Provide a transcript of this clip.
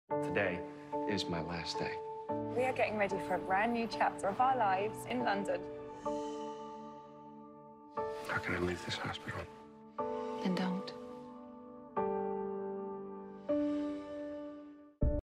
Today is my last day. We are getting ready for a brand new chapter of our lives in London. How can I leave this hospital? Then don't.